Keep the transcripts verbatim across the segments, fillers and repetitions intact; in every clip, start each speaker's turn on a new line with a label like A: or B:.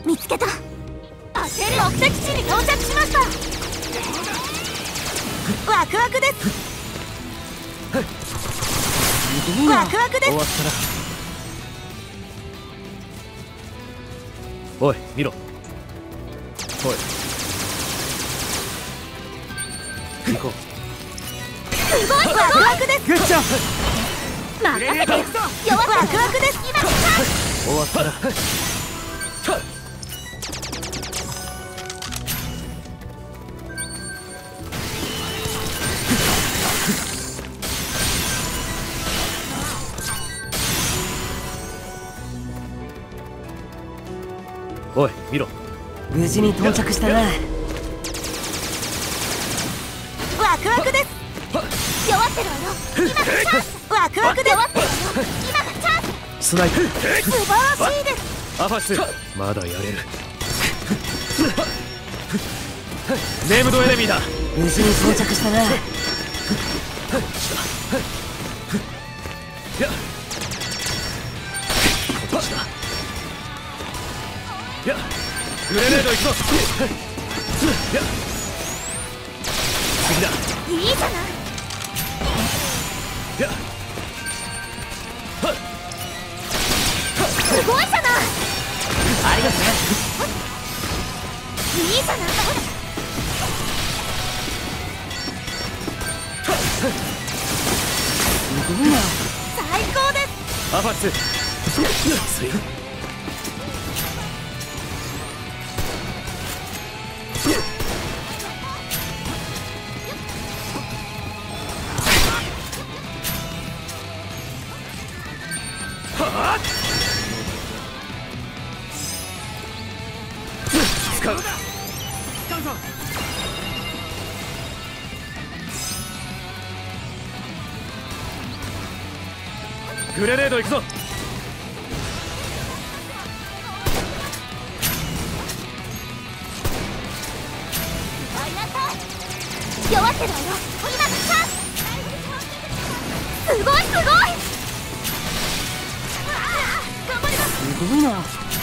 A: 見つけた。当てる。目的地に到着しました。ワクワクです。ワクワクです。終わったな。
B: おい見ろ。おい行こう。
A: すごい。ワクワクです。
B: グッジョブ。
A: 任せてよ。弱ワクワクです。今来た。
B: 終わったな。おい見ろ。
C: 無事に到着したな。
A: ワクワクです。弱ってるわよ。今がチャンス。ワクワクです。弱ってるわよ。今がチャンス。
B: スナイプ。
A: 素晴らしいです。
B: アファスまだやれる。ネームドエネミーだ。
C: 無事に到着したな。
B: やこっちだ。やグレネード行くぞ。や次だ。
A: いいじゃない。
B: や
A: すごいじゃない。
C: ありがとね。
A: いいじゃない。
C: すごいな。
A: 最高です。
B: アファス強い。使う。使うぞ。グレネード行くぞ。
A: 弱ってるわよ。今がチャンス。すごいすごい。頑張ります。
C: すごいな。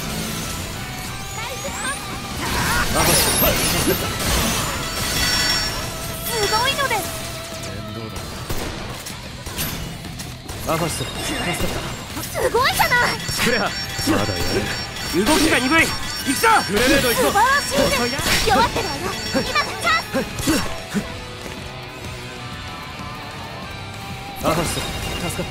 A: すごいのです。
B: アファス助かった。
A: すごいじゃない。
B: クレハまだやれる。動きが鈍い。行くぞ。グレネード行くぞ。
A: 素晴らしいです。弱ってるわよ。今がチャンス。
B: アファス助かった。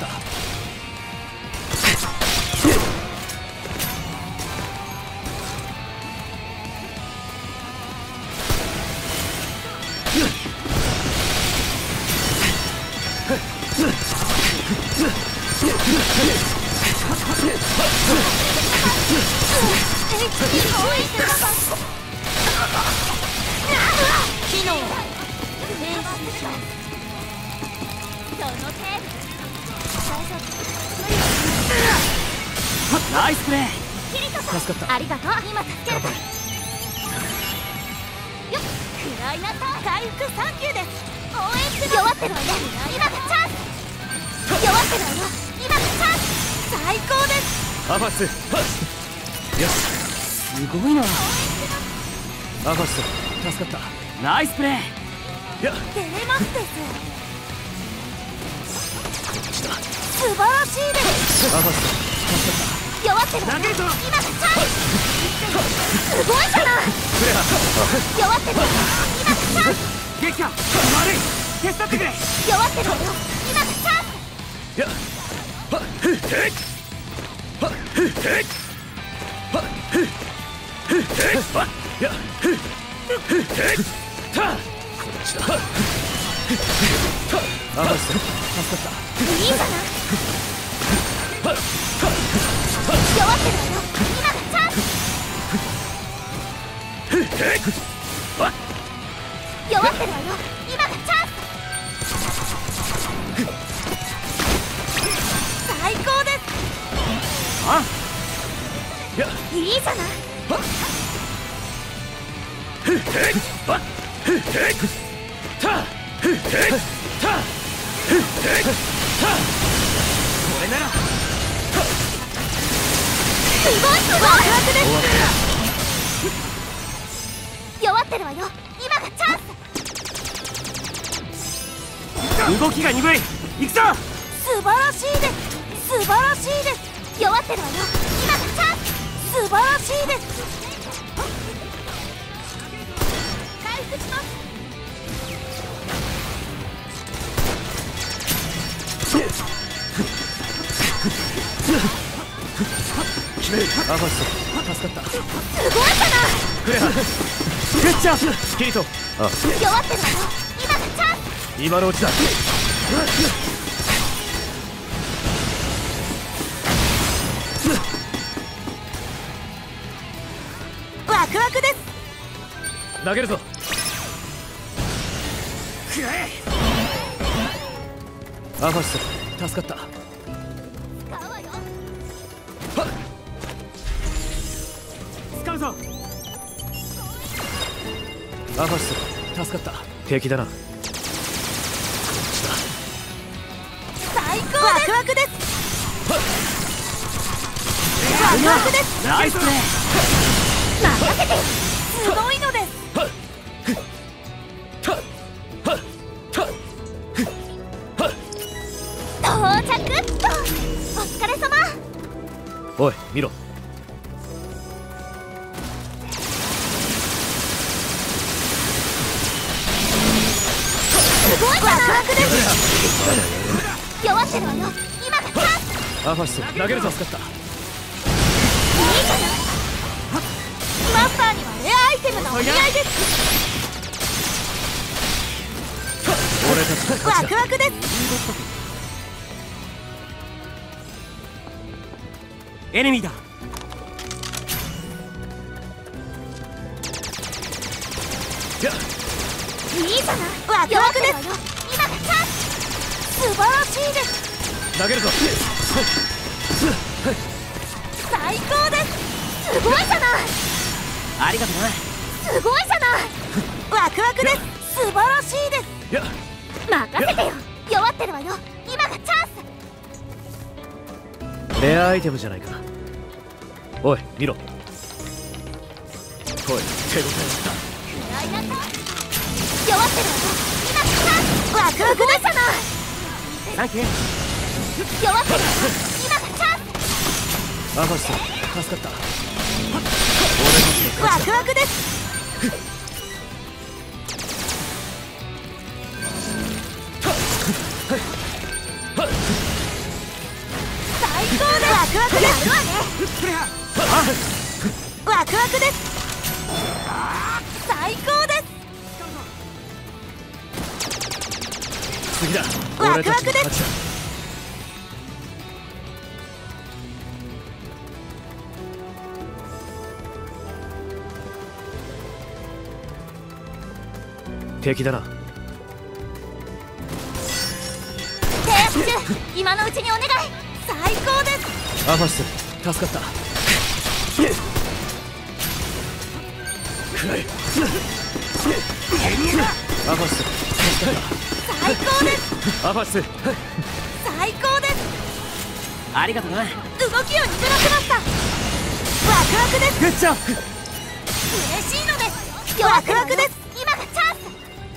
C: ナイスプレー。
B: 助かった。
A: ありがとう。今助ける。よっ。くらいなさ。回復サンキューです。応援してます。弱ってるわよ。今がチャンス。弱ってるわよ。今がチャンス。最高です。
B: アファスよし。
C: すごいな。
B: アファス助かった。
C: ナイスプレー。
B: や
A: テレマスです。
B: こっちだ。
A: 素晴らしいです。
B: アファス助かった。
A: 弱ってるわよ。今がチャンス。すごいじゃない。
B: クレハ
A: 弱ってるわよ。今がチャンス。
C: 撃破。悪い。手伝ってくれ。
A: 弱ってるわよ。今がチャンス。
B: やはっふっへっはっふっへっはっふっへっはっやふっふっへったこっちだ。アファス助かった。
A: いいじゃない。弱ってるわよ。今がチャンス。弱ってるわよ。今がチャンス。最高です。
C: あ
B: や
A: いいじゃない。
B: ふっへっはっふっへったふっへったふっへったこれなら
A: すごいすごい。ワクワクです。 ってるわよ。今がチャンス。
C: 動きが鈍い。行くぞ。
A: 素晴らしいです。素晴らしいです。弱ってるわよ。今がチャンス。素晴らしいです。回復します。
B: 決める。アファスト助かった。
A: すごいじゃない。
B: クレハ
C: グッジョブ。
B: キリト。あ、
A: 弱ってるわよ。今がチャンス。
B: 今のうちだ。
A: ワクワクです。
B: 投げるぞ。
C: くらえ。
B: アファスト助かった。
A: 使うわよ。
B: はっ、
C: 使うぞ。
B: アファスト助かった。敵だな。こっちだ。
A: 最高です。ワクワクです。ワクワクです。
C: ナイスプレー。
A: 任せてよ。すごいのです。
B: はっはっはっはっ
A: 到着っと。お疲れ様。
B: おい見ろ。
A: すごいじゃない。ワクワクです。弱ってるわよ。今がチャンス。
B: アファスト投げるぞ。助かった。
A: いいじゃない。マスターにはレアアイテムがお似合いです。
B: 俺たちの勝ちだ。
A: ワクワクです。
C: エネミーだ。
B: やっ
A: いいじゃない。ワクワクです。今がチャンス。素晴らしいです。
B: 投げるぞ。
A: 最高です。すごいじゃない。
C: ありがとな。
A: すごいじゃない。ワクワクです。素晴らしいです。
B: やっ
A: 任せてよ。弱ってるわよ。今がチャンス。
B: レアアイテムじゃないか。おい見ろ。おい手応えだ。
A: 嫌いなさ。弱ってるわよ。今がチャンス。ワクワクですじゃない。
C: サンキュー。
A: 弱ってるわよ。今がチャンス。
B: アファスト助かった。
A: ワクワクです。最高です。ワクワクです。やるわね。
C: クレア。
A: ワクワクです。最高です。
B: 次だ。
A: ワクワクです。
B: 俺たちの勝ちだ。敵だな。
A: 制圧中。今のうちにお願い。最高です。
B: アファスト助かった。くらえ。アファスト助かっ
A: 最高です。
B: た。アファスト
A: 最高です。
C: ありがとな。
A: 動きを鈍らせました。ワクワクです。
C: グッジョブ。
A: 嬉しいのです。ワクワクです。今がチャンス。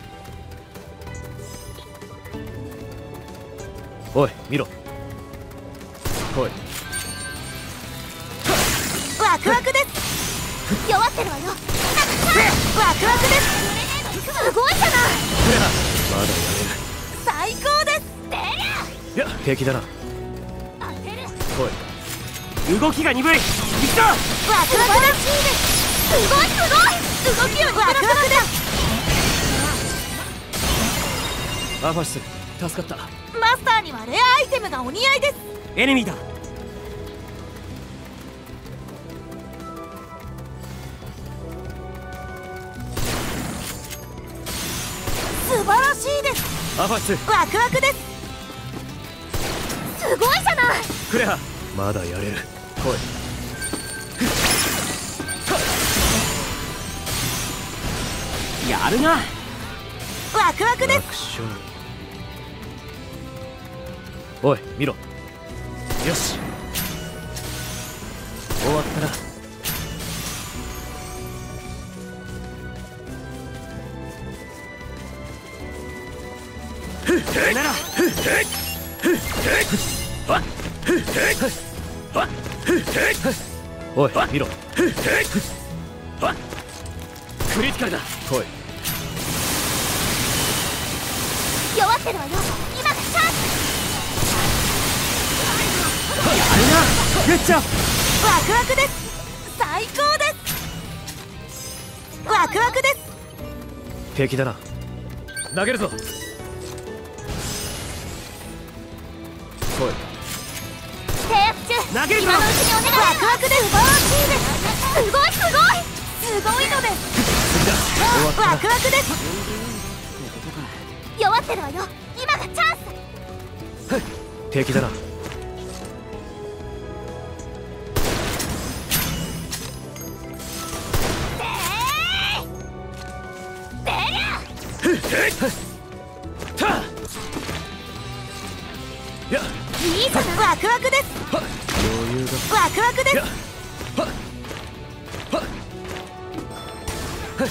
B: おい見ろ。おい
A: ワクワクです。弱ってるわよ。今がチャンス。ワクワクです。すごいじゃない。
B: くれな。まだや
A: 最高です。出る。
B: れる。いや敵だな。
A: 当てる。
B: おい
C: 動きが鈍い。行くぞ。
A: ワクワクです。すごいすごい。動きを鈍らせました。
B: アファスト助かった。
A: マスターにはレアアイテムがお似合いです。
C: エネミーだ。
A: 素晴らしいです。
B: アファス
A: ワクワクです。すごいじゃない。
B: クレハ。まだやれる。おい
C: やるな。
A: ワクワクです。
B: 楽勝。おい見ろ。よし終わったな。
C: それなら
B: おい見ろ。
C: クリティカルだ。
B: 来い。
A: 弱ってるわよ。今がチャンス。
C: やるなグッジョブ。
A: ワクワクです。最高です。ワクワクです。
B: 平気だな。投げるぞ。来い。
A: 制圧中。
C: 投げるぞ。
A: 今のうちにお願い。ワクワクです。素晴らしいです。すごいすごいすごいのです。ワクワクです。弱ってるわよ。今がチャンス。
B: 平気だな。
C: た
B: や
A: いいじゃない。ワクワクです。
B: 余裕だ。
A: ワクワクです。
B: やはっはっはっ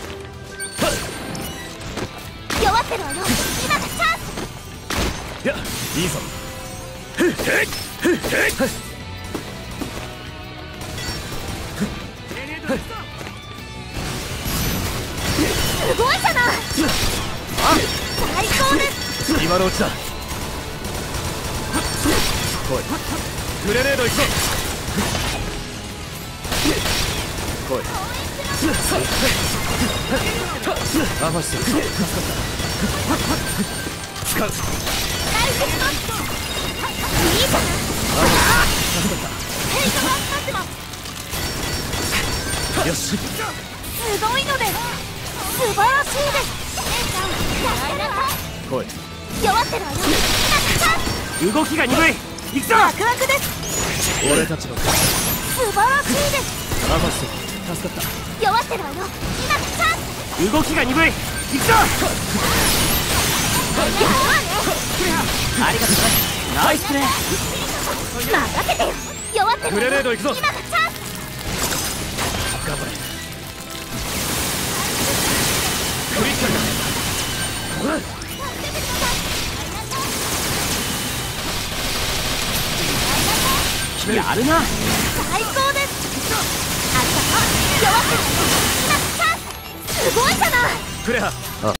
A: 弱ってるわよ。今がチャンス。
B: やいいぞ。ふっへっふっへっ
A: すごいじゃない。最高です。
B: 今のうちだ。来い。グレネード行くぞ。来い。アファス助かった。使う。
A: ナイスショット。いいじゃない。
B: 助かっ
A: ヘイトが使ってます。
B: た。よし。
A: すごいのです。素晴らしいです。
B: 来い。
A: 弱ってるわよ。今がチャンス。
C: 動きが鈍い。行くぞ。
A: ワクワクです。
B: 俺たちの
A: 素晴らしいです。
B: アファス助かった。
A: 弱ってるわよ。今がチャンス。
C: 動きが鈍い。行くぞ。
A: やるわね。
C: ありがとうね。ナイスプレー。
A: 任せてよ。弱ってるわよ。
B: グレネード行くぞ。
A: 今がチャンス。
B: 頑張れ。クリティカルだ。
C: やるな。
A: 最高です。ありがとう。弱ってるわよ。今がチャンス。すごいじゃない。
B: クレハ。あ